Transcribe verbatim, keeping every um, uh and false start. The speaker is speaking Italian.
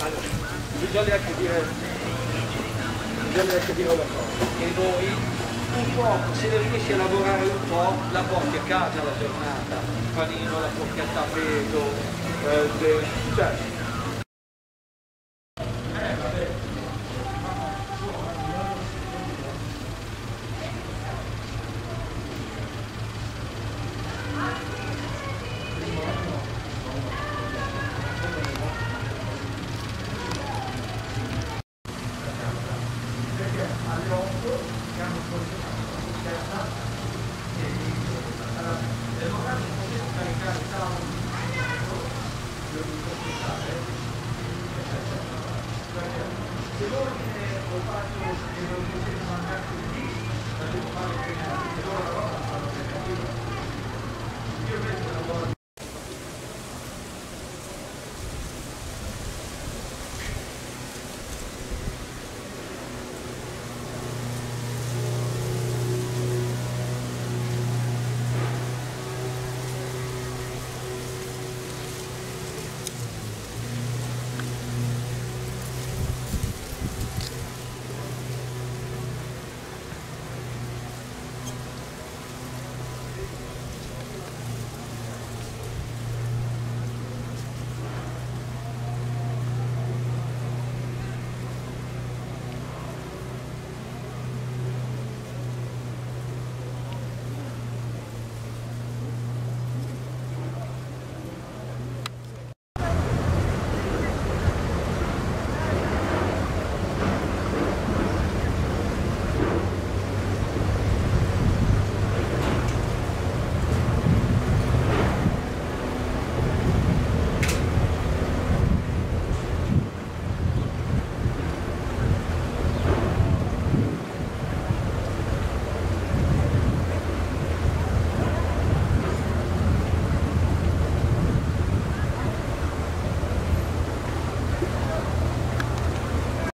bisogna anche dire, bisogna anche dire una cosa, che noi un po', se ne riesci a lavorare un po', la porti a casa la giornata, il panino, la porti a tappeto, eh, cioè, eh, vabbè. Alle otto che hanno consegnato la conferma e allora, nel momento che potete caricare il tavolo di lo dico aspettare perché se l'ordine lo faccio e lo potete mandare così la devo fare prima e loro la roba fanno bene io penso che lavoro